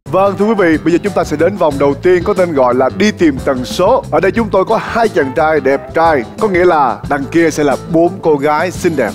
Vâng, thưa quý vị, bây giờ chúng ta sẽ đến vòng đầu tiên có tên gọi là đi tìm tần số. Ở đây chúng tôi có 2 chàng trai đẹp trai, có nghĩa là đằng kia sẽ là 4 cô gái xinh đẹp.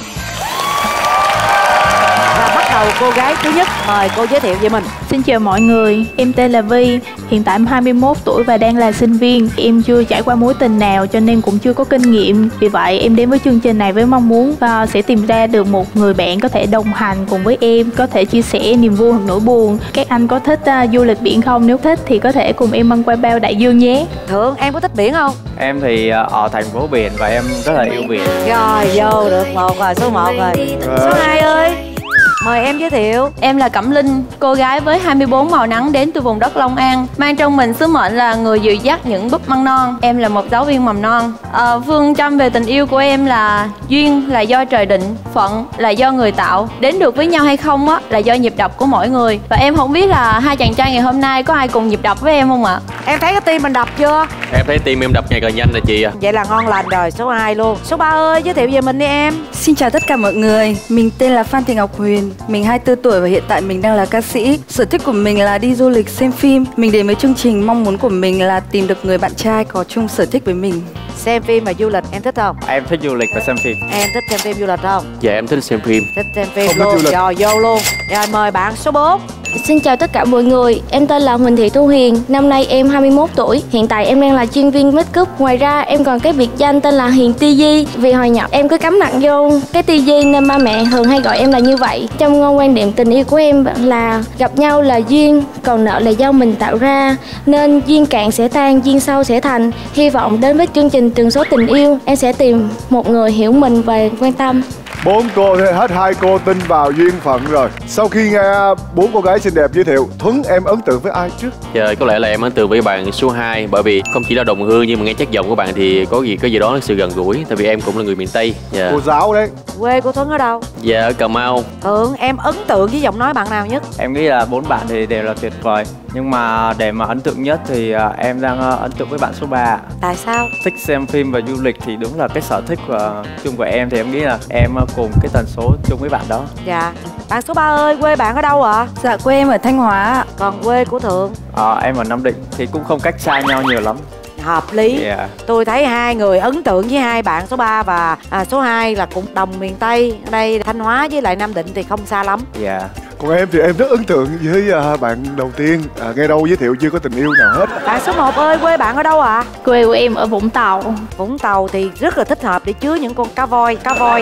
Và bắt đầu cô gái thứ nhất, mời cô giới thiệu về mình. Xin chào mọi người, em tên là Vi, hiện tại em 21 tuổi và đang là sinh viên. Em chưa trải qua mối tình nào cho nên cũng chưa có kinh nghiệm. Vì vậy em đến với chương trình này với mong muốn sẽ tìm ra được một người bạn có thể đồng hành cùng với em, có thể chia sẻ niềm vui hoặc nỗi buồn. Các anh có thích du lịch biển không? Nếu thích thì có thể cùng em băng qua bao đại dương nhé. Thượng, em có thích biển không? Em thì ở thành phố biển và em rất là yêu biển. Rồi, vô được một rồi, số 1 rồi. Số 2 ơi, mời em giới thiệu. Em là Cẩm Linh, cô gái với 24 màu nắng đến từ vùng đất Long An, mang trong mình sứ mệnh là người dìu dắt những búp măng non. Em là một giáo viên mầm non. Phương châm về tình yêu của em là duyên là do trời định, phận là do người tạo, đến được với nhau hay không á là do nhịp đập của mỗi người. Và em không biết là hai chàng trai ngày hôm nay có ai cùng nhịp đập với em không ạ? Em thấy cái tim mình đập chưa? Em thấy tim em đập ngày càng nhanh rồi chị ạ. Vậy là ngon lành rồi, số 2 luôn. Số 3 ơi, giới thiệu về mình đi em. Xin chào tất cả mọi người, mình tên là Phan Thị Ngọc Huyền, mình 24 tuổi và hiện tại mình đang là ca sĩ. Sở thích của mình là đi du lịch, xem phim. Mình đến với chương trình mong muốn của mình là tìm được người bạn trai có chung sở thích với mình. Xem phim và du lịch, em thích không? Em thích du lịch và xem phim. Em thích xem phim du lịch không? Dạ em thích xem phim. Thích xem phim Không luôn, thích du lịch. rồi vô luôn. Rồi mời bạn số 4. Xin chào tất cả mọi người, em tên là Huỳnh Thị Thu Hiền, năm nay em 21 tuổi, hiện tại em đang là chuyên viên make up. Ngoài ra em còn cái biệt danh tên là Hiền Ti Di, vì hồi nhỏ em cứ cắm nặng vô cái Ti Di nên ba mẹ thường hay gọi em là như vậy. Trong quan điểm tình yêu của em là gặp nhau là duyên, còn nợ là do mình tạo ra, nên duyên cạn sẽ tan, duyên sâu sẽ thành. Hy vọng đến với chương trình Tần Số Tình Yêu, em sẽ tìm một người hiểu mình và quan tâm. 4 cô, hết 2 cô tin vào duyên phận rồi. Sau khi nghe 4 cô gái xinh đẹp giới thiệu, Thuấn em ấn tượng với ai trước? Dạ có lẽ là em ấn tượng với bạn số 2, bởi vì không chỉ là đồng hương nhưng mà nghe chất giọng của bạn thì có gì đó sự gần gũi, tại vì em cũng là người miền Tây. Dạ. Cô giáo đấy. Quê của Thuấn ở đâu? Dạ ở Cà Mau. Thượng, em ấn tượng với giọng nói bạn nào nhất? Em nghĩ là 4 bạn thì đều là tuyệt vời. Nhưng mà để mà ấn tượng nhất thì em đang ấn tượng với bạn số 3. Tại sao? Thích xem phim và du lịch thì đúng là cái sở thích chung của em. Thì em nghĩ là em cùng cái tần số chung với bạn đó. Dạ. Bạn số 3 ơi, quê bạn ở đâu ạ? Dạ, quê em ở Thanh Hóa. Còn quê của Thượng? Em ở Nam Định thì cũng không cách xa nhau nhiều lắm. Hợp lý. Yeah. Tôi thấy hai người ấn tượng với hai bạn số 3 và số 2 là cũng đồng miền Tây. Ở đây Thanh Hóa với lại Nam Định thì không xa lắm. Dạ. Còn em thì em rất ấn tượng với bạn đầu tiên. Nghe đâu giới thiệu chưa có tình yêu nào hết. Bạn số 1 ơi, quê bạn ở đâu ạ? Quê của em ở Vũng Tàu. Vũng Tàu thì rất là thích hợp để chứa những con cá voi.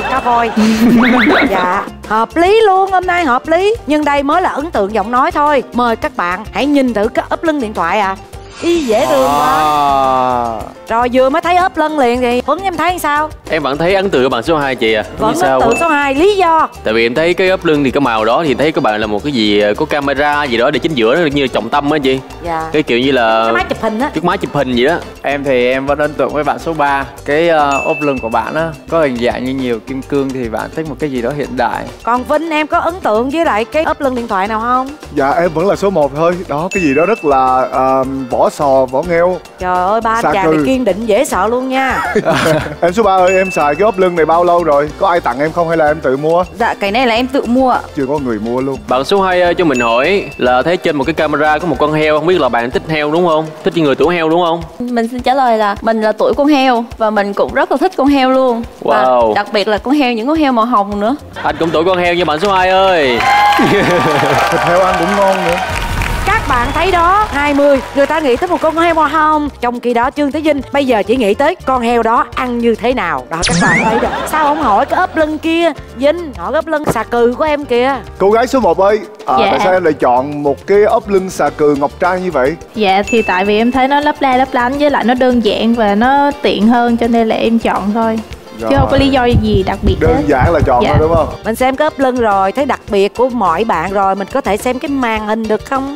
Dạ, hợp lý luôn, hôm nay hợp lý. Nhưng đây mới là ấn tượng giọng nói thôi. Mời các bạn hãy nhìn thử cái ốp lưng điện thoại ạ. Y dễ thương quá. Rồi vừa mới thấy ốp lưng liền thì Tuấn em thấy sao? Em vẫn thấy ấn tượng với bạn số 2 chị ạ. Vẫn ấn tượng số 2, lý do? Tại vì em thấy cái ốp lưng thì cái màu đó thì thấy các bạn là một cái gì có camera gì đó để chính giữa như trọng tâm á chị. Dạ. Cái kiểu như là cái máy chụp hình á. Cái máy chụp hình gì đó. Em thì em vẫn ấn tượng với bạn số 3. Cái ốp lưng của bạn á có hình dạng như nhiều kim cương thì bạn thích một cái gì đó hiện đại. Còn Vinh em có ấn tượng với lại cái ốp lưng điện thoại nào không? Dạ em vẫn là số 1 thôi. Đó, cái gì đó rất là vỏ sò, vỏ nghêu. Trời ơi, ba chàng này kiên định dễ sợ luôn nha. Em số 3 ơi, em xài cái ốp lưng này bao lâu rồi? Có ai tặng em không hay là em tự mua? Dạ, cái này là em tự mua ạ. Chưa có người mua luôn. Bạn số 2 ơi, cho mình hỏi là thấy trên một cái camera có một con heo, không biết là bạn thích heo đúng không? Thích người tuổi heo đúng không? Mình xin trả lời là mình là tuổi con heo và mình cũng rất là thích con heo luôn. Wow. Và đặc biệt là những con heo màu hồng nữa. Anh cũng tuổi con heo như bạn số 2 ơi. Thịt heo ăn cũng ngon nữa. Các bạn thấy đó, 20 người ta nghĩ tới một con heo màu hồng, trong khi đó Trương Thế Vinh bây giờ chỉ nghĩ tới con heo đó ăn như thế nào. Đó, các bạn thấy được. Sao không hỏi cái ốp lưng kia? Vinh hỏi cái ốp lưng xà cừ của em kìa. Cô gái số 1 ơi, Dạ. tại sao em lại chọn một cái ốp lưng xà cừ ngọc trai như vậy? Dạ thì tại vì em thấy nó lấp la lấp lánh, với lại nó đơn giản và nó tiện hơn cho nên là em chọn thôi. Rồi. Chứ không có lý do gì đặc biệt hết. Đơn giản là chọn Dạ. thôi đúng không? Mình xem cái ốp lưng rồi, thấy đặc biệt của mọi bạn rồi, mình có thể xem cái màn hình được không?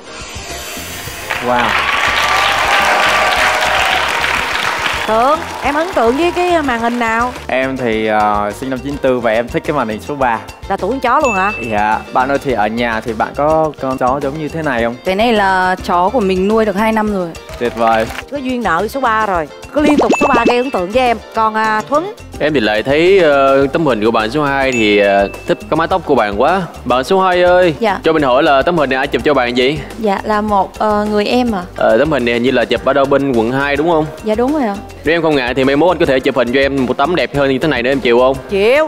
Wow. Tưởng, em ấn tượng với cái màn hình nào? Em thì sinh năm 94 và em thích cái màn hình số 3. Là tuổi con chó luôn hả? Dạ. Bạn ơi, thì ở nhà thì bạn có con chó giống như thế này không? Cái này là chó của mình nuôi được 2 năm rồi. Tuyệt vời. Có duyên nợ số 3 rồi. Có liên tục số 3 gây ấn tượng với em. Còn Thuấn, Em thì lại thấy tấm hình của bạn số 2 thì thích cái mái tóc của bạn quá. Bạn số 2 ơi, Dạ. cho mình hỏi là tấm hình này ai chụp cho bạn vậy? Dạ là một người em à. Tấm hình này hình như là chụp ở đâu bên quận 2 đúng không? Dạ đúng rồi ạ. Nếu em không ngại thì mai mốt anh có thể chụp hình cho em một tấm đẹp hơn như thế này nữa, em chịu không? Chịu.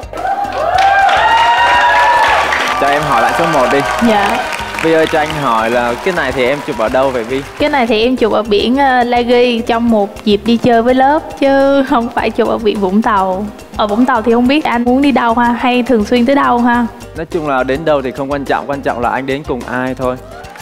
Cho em hỏi lại số 1 đi. Dạ. Vi ơi, cho anh hỏi là cái này thì em chụp ở đâu vậy Vi? Cái này thì em chụp ở biển La Ghi trong một dịp đi chơi với lớp, chứ không phải chụp ở biển Vũng Tàu. Ở Vũng Tàu thì không biết anh muốn đi đâu ha, hay thường xuyên tới đâu ha? Nói chung là đến đâu thì không quan trọng là anh đến cùng ai thôi.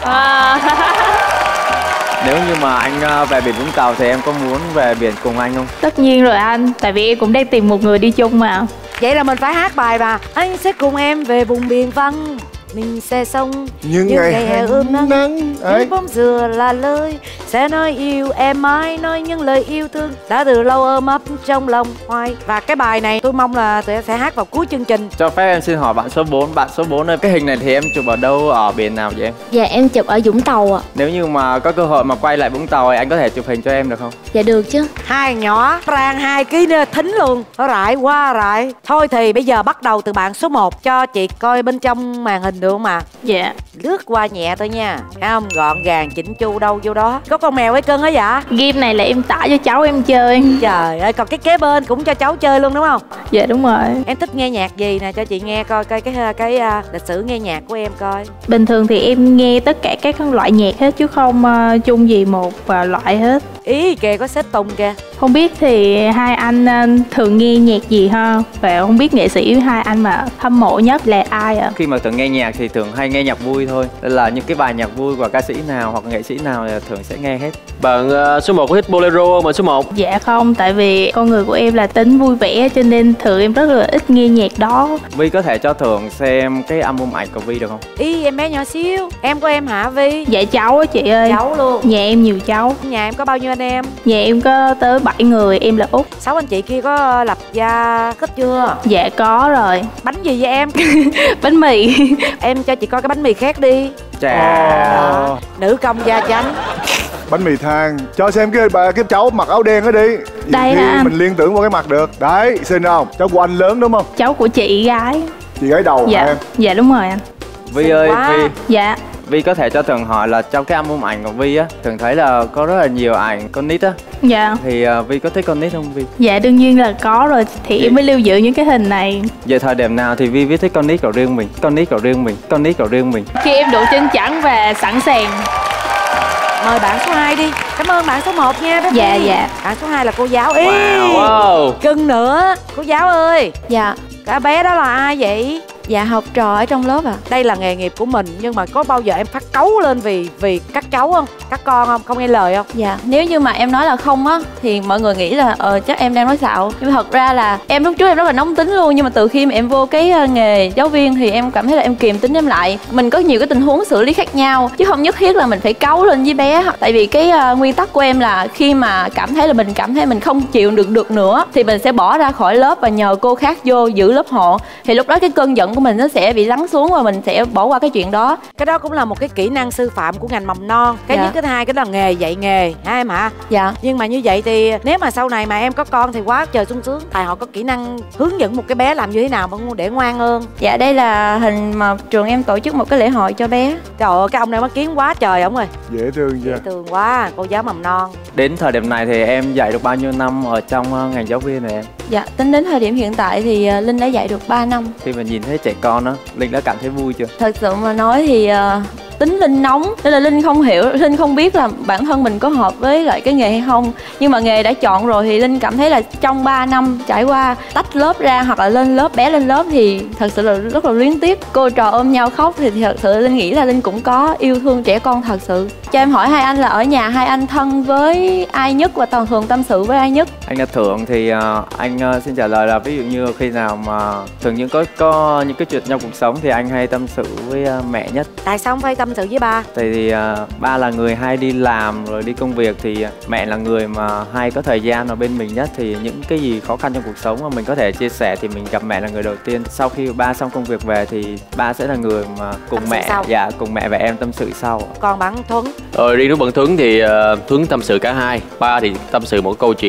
Nếu như mà anh về biển Vũng Tàu thì em có muốn về biển cùng anh không? Tất nhiên rồi anh, tại vì em cũng đang tìm một người đi chung mà. Vậy là mình phải hát bài mà anh sẽ cùng em về vùng biển vắng, mình sẽ sống những ngày hè ươm nắng ấy. Những bóng dừa là lời sẽ nói yêu em mãi, nói những lời yêu thương đã từ lâu ôm ấp trong lòng hoài. Và cái bài này tôi mong là tụi em sẽ hát vào cuối chương trình. Cho phép em xin hỏi bạn số 4. Bạn số 4 ơi, cái hình này thì em chụp ở đâu, ở biển nào vậy em? Dạ em chụp ở Vũng Tàu ạ. Nếu như mà có cơ hội mà quay lại Vũng Tàu thì anh có thể chụp hình cho em được không? Dạ được chứ. Hai nhỏ rang 2 kg nữa thính luôn. Nó rải qua rải. Thôi thì bây giờ bắt đầu từ bạn số 1 cho chị coi bên trong màn hình được không ạ? Dạ. Lướt qua nhẹ thôi nha. Thấy không? Gọn gàng chỉnh chu đâu vô đó. Có con mèo hay cưng á dạ? Game này là em tải cho cháu em chơi. Trời ơi, còn cái kế bên cũng cho cháu chơi luôn đúng không? Dạ đúng rồi. Em thích nghe nhạc gì nè, cho chị nghe coi cái lịch sử nghe nhạc của em coi. Bình thường thì em nghe tất cả các loại nhạc hết, chứ không chung gì một loại hết. Ý kìa, có xếp Tùng kìa. Không biết thì hai anh thường nghe nhạc gì ha? Và không biết nghệ sĩ hai anh mà hâm mộ nhất là ai ạ? Khi mà thường nghe nhạc thì thường hay nghe nhạc vui thôi. Nên là những cái bài nhạc vui của ca sĩ nào hoặc nghệ sĩ nào thì thường sẽ nghe hết. Bạn số 1 có thích bolero không bạn số 1? Dạ không, tại vì con người của em là tính vui vẻ, cho nên thường em rất là ít nghe nhạc đó. Vi có thể cho Thường xem cái album ảnh của Vi được không? Ý em bé nhỏ xíu. Em của em hả Vi? Dạ cháu á chị ơi. Cháu luôn. Nhà em nhiều cháu. Nhà em có bao nhiêu anh em? Nhà em có tới 7 người, em là út. 6 anh chị kia có lập gia kết chưa? Dạ có rồi. Bánh gì vậy em? Bánh mì. Em cho chị coi cái bánh mì khác đi. Chà. Nữ công gia chánh. Bánh mì than. Cho xem cái cháu mặc áo đen đó đi. Đây Thì hả? mình liên tưởng qua cái mặt được. Đấy, xinh không? Cháu của anh lớn đúng không? Cháu của chị gái. Chị gái đầu hả Dạ. em? Dạ đúng rồi anh. Vi ơi, quá. Vi Dạ. Vi có thể cho Thường hỏi là trong cái album ảnh của Vi á, Thường thấy là có rất là nhiều ảnh con nít á. Dạ. Thì Vi có thích con nít không Vi? Dạ đương nhiên là có rồi, thì em mới lưu giữ những cái hình này. Về thời điểm nào thì Vi thích con nít của riêng mình? Con nít của riêng mình, con nít của riêng mình. Khi em đủ chân chắn và sẵn sàng. Mời bạn số 2 đi. Cảm ơn bạn số 1 nha bé Dạ Phi. dạ. Bạn số 2 là cô giáo. Ý, Wow. cưng nữa. Cô giáo ơi, Dạ. cả bé đó là ai vậy? Dạ học trò ở trong lớp ạ. Đây là nghề nghiệp của mình, nhưng mà có bao giờ em phát cáu lên vì các cháu không? Các con không nghe lời không? Dạ, nếu như mà em nói là không á thì mọi người nghĩ là chắc em đang nói xạo. Nhưng mà thật ra là em lúc trước em rất là nóng tính luôn, nhưng mà từ khi mà em vô cái nghề giáo viên thì em cảm thấy là em kiềm tính em lại. Mình có nhiều cái tình huống xử lý khác nhau, chứ không nhất thiết là mình phải cáu lên với bé. Tại vì cái nguyên tắc của em là khi mà cảm thấy mình không chịu được nữa thì mình sẽ bỏ ra khỏi lớp và nhờ cô khác vô giữ lớp hộ. Thì lúc đó cái cơn giận của mình nó sẽ bị lắng xuống và mình sẽ bỏ qua cái chuyện đó. Cái đó cũng là một cái kỹ năng sư phạm của ngành mầm non. Cái Dạ. nhất, cái hai cái đó là nghề dạy nghề hả em hả? Dạ. Nhưng mà như vậy thì nếu mà sau này mà em có con thì quá trời sung sướng. Tại họ có kỹ năng hướng dẫn một cái bé làm như thế nào mà để ngoan hơn. Dạ, đây là hình mà trường em tổ chức một cái lễ hội cho bé. Trời ơi, cái ông này mắt kiến quá trời ổng ơi. Dễ thương chưa? Thương quá, cô giáo mầm non. Đến thời điểm này thì em dạy được bao nhiêu năm ở trong ngành giáo viên này em? Dạ, tính đến thời điểm hiện tại thì Linh đã dạy được 3 năm. Khi mà nhìn thấy trẻ con á, Linh đã cảm thấy vui chưa? Thật sự mà nói thì tính Linh nóng, nên là Linh không hiểu, Linh không biết là bản thân mình có hợp với lại cái nghề hay không. Nhưng mà nghề đã chọn rồi thì Linh cảm thấy là trong 3 năm trải qua tách lớp ra hoặc là lên lớp, bé lên lớp thì thật sự là rất là luyến tiếc. Cô trò ôm nhau khóc thì thật sự Linh nghĩ là Linh cũng có yêu thương trẻ con thật sự. Cho em hỏi hai anh là ở nhà hai anh thân với ai nhất và thường tâm sự với ai nhất? Anh là Thượng thì anh xin trả lời là ví dụ như khi nào mà thường những có những cái chuyện trong cuộc sống thì anh hay tâm sự với mẹ nhất. Tại sao không phải tâm sự với ba? Tại vì ba là người hay đi làm rồi đi công việc, thì mẹ là người mà hay có thời gian ở bên mình nhất. Thì những cái gì khó khăn trong cuộc sống mà mình có thể chia sẻ thì mình gặp mẹ là người đầu tiên. Sau khi ba xong công việc về thì ba sẽ là người mà cùng mẹ, dạ cùng mẹ và em tâm sự sau. Còn bạn Thuấn? Riêng đối với bạn Thuấn thì Thuấn tâm sự cả hai. Ba thì tâm sự một câu chuyện khác khía cạnh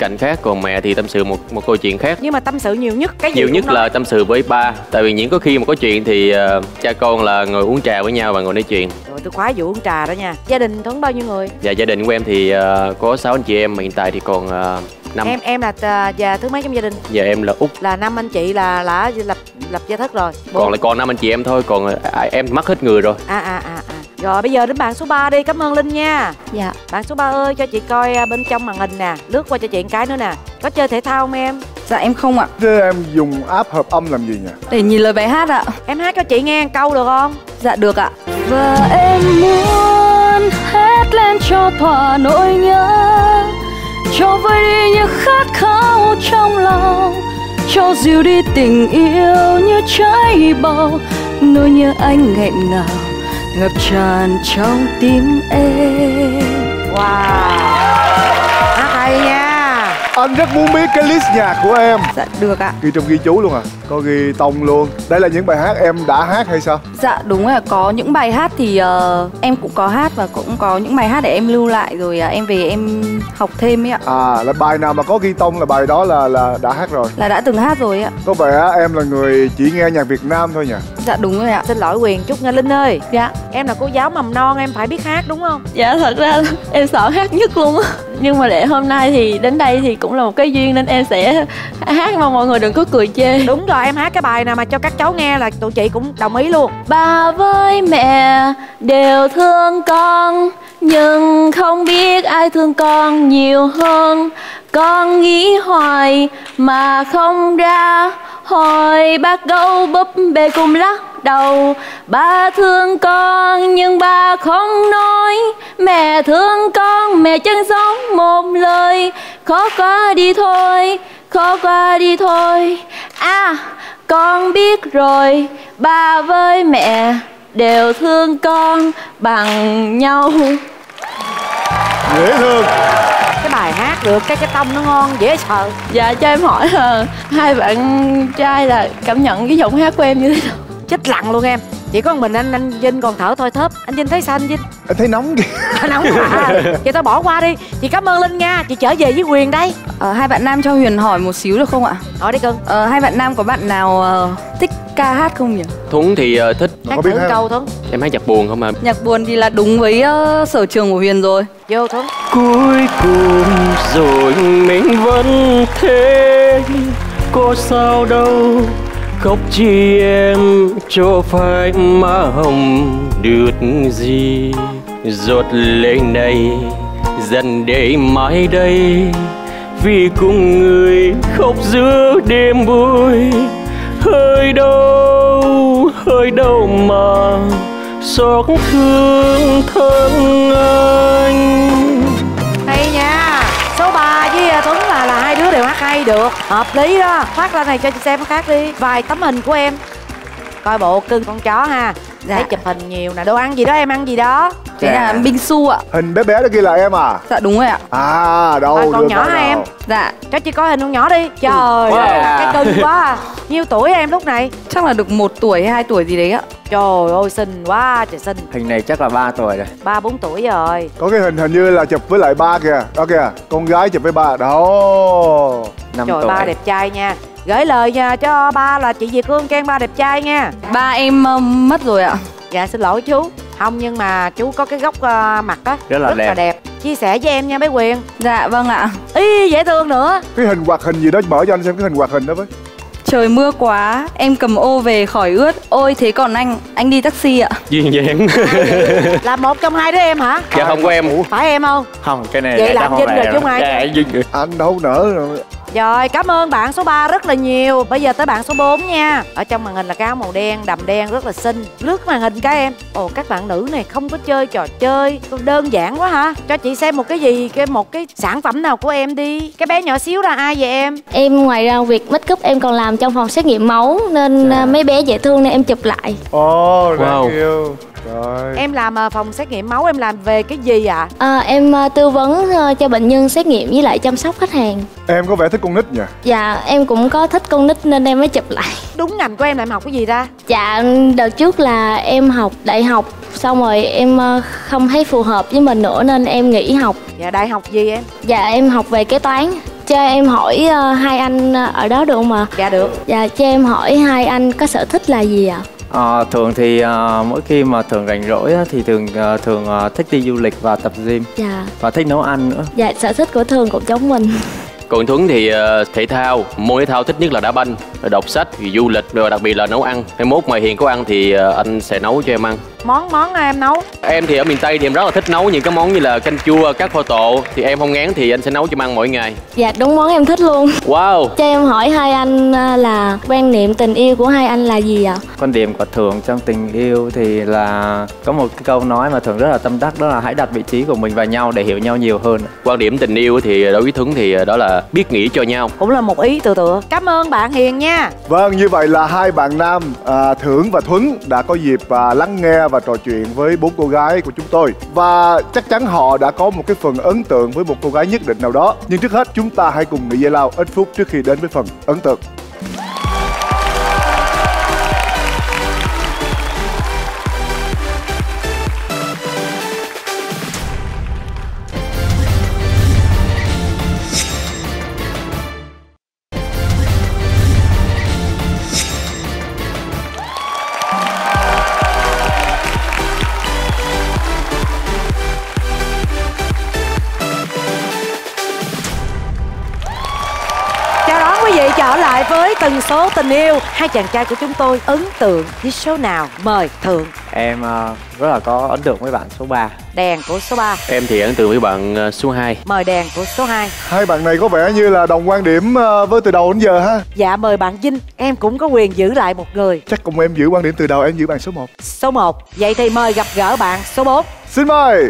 cạnh khác, còn mẹ thì tâm sự một câu chuyện khác. Nhưng mà tâm sự nhiều nhất cái gì? Nhiều nhất là tâm sự với ba. Tại vì những có khi mà có chuyện thì cha con là ngồi uống trà với nhau và ngồi nói chuyện. Rồi tôi khoái vụ uống trà đó nha. Gia đình Tuấn bao nhiêu người? Dạ gia đình của em thì có 6 anh chị em, mà hiện tại thì còn 5. Em là già thứ mấy trong gia đình? Dạ em là út. Là 5 anh chị là lập gia thất rồi. Còn lại còn 5 anh chị em thôi, còn em mất hết người rồi. Rồi bây giờ đến bạn số 3 đi. Cảm ơn Linh nha. Dạ. Bạn số 3 ơi, cho chị coi bên trong màn hình nè. Lướt qua cho chị một cái nữa nè. Có chơi thể thao không em? Dạ em không ạ. Thế em dùng app hợp âm làm gì nhỉ? Để nhìn lời bài hát ạ. Em hát cho chị nghe một câu được không? Dạ được ạ. Và em muốn hét lên cho thỏa nỗi nhớ, cho vơi đi những khát khao trong lòng, cho dịu đi tình yêu như cháy bầu. Nỗi nhớ anh nghẹn ngào ngập tràn trong tim em. Wow, hát hay nha. Anh rất muốn biết cái list nhạc của em. Dạ được ạ. Ghi trong ghi chú luôn à? Có ghi tông luôn. Đây là những bài hát em đã hát hay sao? Dạ đúng rồi, có những bài hát thì em cũng có hát, và cũng có những bài hát để em lưu lại rồi em về em học thêm ấy ạ. Là bài nào mà có ghi tông là bài đó là đã hát rồi? Là đã từng hát rồi ấy ạ. Có vẻ em là người chỉ nghe nhạc Việt Nam thôi nhỉ? Dạ đúng rồi ạ. Xin lỗi Quyền chút nha Linh ơi. Dạ. Em là cô giáo mầm non, em phải biết hát đúng không? Dạ thật ra em sợ hát nhất luôn á. Nhưng mà để hôm nay thì đến đây thì cũng là một cái duyên nên em sẽ hát, mong mọi người đừng có cười chê. Đúng rồi, em hát cái bài nào mà cho các cháu nghe là tụi chị cũng đồng ý luôn. Ba với mẹ đều thương con, nhưng không biết ai thương con nhiều hơn. Con nghĩ hoài mà không ra, hỏi bác gấu búp bê cùng lắc đầu. Ba thương con nhưng ba không nói, mẹ thương con mẹ chẳng giống một lời. Khó qua đi thôi, khó qua đi thôi. Con biết rồi, ba với mẹ đều thương con bằng nhau. Dễ thương. Cái bài hát được, cái tông nó ngon, dễ sợ. Dạ cho em hỏi là hai bạn trai là cảm nhận cái giọng hát của em như thế nào? Chết lặng luôn em. Chỉ có mình anh Vinh còn thở thôi thớp. Anh Vinh thấy sao anh Vinh? Em thấy nóng kìa. Nóng à. Chị tao bỏ qua đi. Chị cảm ơn Linh nha. Chị trở về với Quyền đây. Hai bạn nam cho Huyền hỏi một xíu được không ạ? Hỏi đi cưng. Hai bạn nam có bạn nào thích ca hát không nhỉ? Thuấn thì thích. Hát thử câu Thuấn. Em hát nhạc buồn không ạ? Nhạc buồn thì là đúng với sở trường của Huyền rồi. Vô Thuấn. Cuối cùng rồi mình vẫn thế, có sao đâu. Khóc chi em cho phải má hồng được gì. Giọt lệ này dần để mãi đây, vì cùng người khóc giữa đêm vui. Hơi đâu mà xót thương thân anh. Hay nha. Số 3 với Tuấn là hai đứa đều hát hay được. Hợp lý đó. Phát ra này cho chị xem khác đi. Vài tấm hình của em. Coi bộ cưng con chó ha. Dạ. Thấy chụp hình nhiều nè. Đồ ăn gì đó em ăn gì đó? Thế là bingsu ạ. Hình bé bé đó kia là em à? Dạ đúng rồi ạ. Đâu Coi con nhỏ hả em? Dạ. Cho chị coi hình con nhỏ đi. Trời ơi, cái cưng quá à. Nhiêu tuổi em lúc này? Chắc là được 1 tuổi hay 2 tuổi gì đấy ạ. Trời ơi xinh quá trời xinh. Hình này chắc là 3 tuổi rồi. 3-4 tuổi rồi. Có cái hình như là chụp với lại ba kìa. Đó kìa, con gái chụp với ba. Đó. 5 Trời tuổi. ba đẹp trai nha. Gửi lời nha cho ba là chị Việt Hương khen ba đẹp trai nha. Ba em mất rồi ạ. Dạ xin lỗi chú. Không nhưng mà chú có cái góc mặt á Rất là đẹp. Chia sẻ với em nha bé Quyền. Dạ vâng ạ. Ý dễ thương nữa. Cái hình hoạt hình gì đó, mở cho anh xem cái hình hoạt hình đó với. Trời mưa quá, em cầm ô về khỏi ướt. Ôi thế còn anh đi taxi ạ. Duyên dáng. Là một trong hai đứa em hả? Dạ không có em. Phải em không? Không, cái này Vậy làm Vinh rồi chứ không ai. Dạ, Vinh rồi. Anh đâu nỡ rồi. Rồi cảm ơn bạn số 3 rất là nhiều. Bây giờ tới bạn số 4 nha. Ở trong màn hình là cái áo màu đen, đầm đen rất là xinh. Lướt màn hình cái em. Ồ các bạn nữ này không có chơi trò chơi, đơn giản quá hả? Cho chị xem một cái gì, một cái sản phẩm nào của em đi. Cái bé nhỏ xíu là ai vậy em? Em ngoài ra việc make up em còn làm trong phòng xét nghiệm máu, nên mấy bé dễ thương nên em chụp lại. Ồ, Wow. yêu. Rồi. Em làm phòng xét nghiệm máu, em làm về cái gì ạ? Em tư vấn cho bệnh nhân xét nghiệm với lại chăm sóc khách hàng. Em có vẻ thích con nít nhỉ? Dạ em cũng có thích con nít nên em mới chụp lại. Đúng ngành của em là em học cái gì ta? Dạ đợt trước là em học đại học, xong rồi em không thấy phù hợp với mình nữa nên em nghỉ học. Dạ đại học gì em? Dạ em học về kế toán. cho em hỏi hai anh ở đó được không ạ? Dạ được. Dạ, cho em hỏi hai anh có sở thích là gì ạ? Thường thì mỗi khi mà thường rảnh rỗi á, thì thường thích đi du lịch và tập gym. Dạ. Và thích nấu ăn nữa. Dạ, sở thích của Thường cũng giống mình. Còn Thuấn thì thể thao, môn thể thao thích nhất là đá banh, rồi đọc sách, rồi du lịch, rồi đặc biệt là nấu ăn. Mai mốt ngoài Hiền có ăn thì anh sẽ nấu cho em ăn. Món em nấu? Em thì ở miền Tây thì em rất là thích nấu những cái món như là canh chua, cá kho tộ. Thì em không ngán thì anh sẽ nấu cho em ăn mỗi ngày. Dạ, đúng món em thích luôn. Wow. Cho em hỏi hai anh là quan niệm tình yêu của hai anh là gì ạ? Quan điểm của Thường trong tình yêu thì là có một cái câu nói mà Thường rất là tâm đắc, đó là hãy đặt vị trí của mình vào nhau để hiểu nhau nhiều hơn. Quan điểm tình yêu thì đối với Thuấn thì đó là biết nghĩ cho nhau. Cũng là một ý tựa. Cảm ơn bạn Hiền nha. Vâng, như vậy là hai bạn nam Thưởng và Thuấn đã có dịp lắng nghe và trò chuyện với bốn cô gái của chúng tôi. Và chắc chắn họ đã có một cái phần ấn tượng với một cô gái nhất định nào đó. Nhưng trước hết chúng ta hãy cùng nghỉ giải lao ít phút trước khi đến với phần ấn tượng. Trở lại với tần số tình yêu, hai chàng trai của chúng tôi ấn tượng với số nào? Mời Thượng. Em rất là có ấn tượng với bạn số 3. Đèn của số 3. Em thì ấn tượng với bạn số 2. Mời Đèn của số 2. Hai bạn này có vẻ như là đồng quan điểm với từ đầu đến giờ ha. Dạ, mời bạn Vinh. Em cũng có quyền giữ lại một người. Chắc cùng em giữ quan điểm từ đầu, em giữ bạn số 1. Số 1. Vậy thì mời gặp gỡ bạn số 4. Xin mời.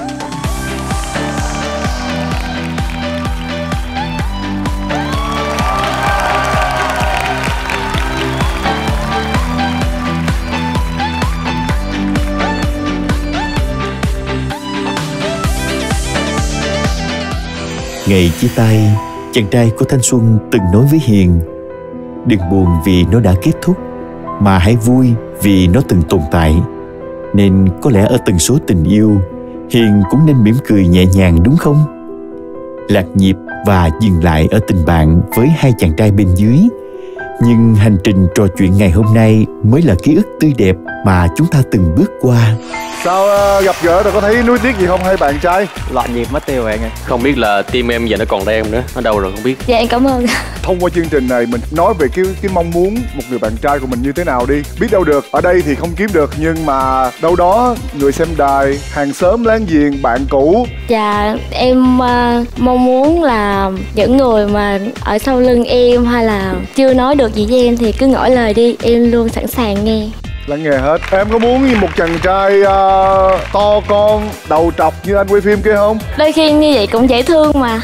Ngày chia tay, chàng trai của thanh xuân từng nói với Hiền: đừng buồn vì nó đã kết thúc, mà hãy vui vì nó từng tồn tại. Nên có lẽ ở tần số tình yêu, Hiền cũng nên mỉm cười nhẹ nhàng, đúng không? Lạc nhịp và dừng lại ở tình bạn với hai chàng trai bên dưới. Nhưng hành trình trò chuyện ngày hôm nay mới là ký ức tươi đẹp mà chúng ta từng bước qua. Sao gặp gỡ rồi có thấy nuối tiếc gì không hai bạn trai? Loạn nhịp mất tiêu rồi anh ơi. Không biết là team em giờ nó còn đang nữa, nó đâu rồi không biết. Dạ em cảm ơn. Thông qua chương trình này mình nói về cái mong muốn một người bạn trai của mình như thế nào đi. Biết đâu được, ở đây thì không kiếm được, nhưng mà đâu đó người xem đài, hàng xóm láng giềng, bạn cũ. Dạ em mong muốn là những người mà ở sau lưng em hay là chưa nói được gì với em thì cứ ngỏ lời đi, em luôn sẵn sàng nghe. Lắng nghe hết. Em có muốn một chàng trai to con, đầu trọc như anh quay phim kia không? Đôi khi như vậy cũng dễ thương mà.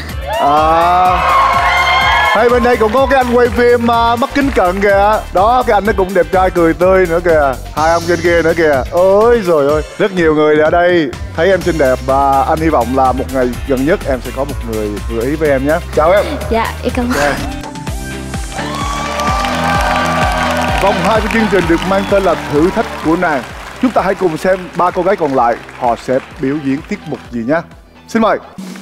Hay bên đây cũng có cái anh quay phim mắt kính cận kìa. Đó, cái anh nó cũng đẹp trai cười tươi nữa kìa. Hai ông trên kia nữa kìa. Ôi rồi ơi, rất nhiều người ở đây thấy em xinh đẹp và anh hy vọng là một ngày gần nhất em sẽ có một người vừa ý với em nhé. Chào em. Dạ, em cảm ơn. Vòng 2 của chương trình được mang tên là Thử thách của nàng. Chúng ta hãy cùng xem ba cô gái còn lại họ sẽ biểu diễn tiết mục gì nhé. Xin mời.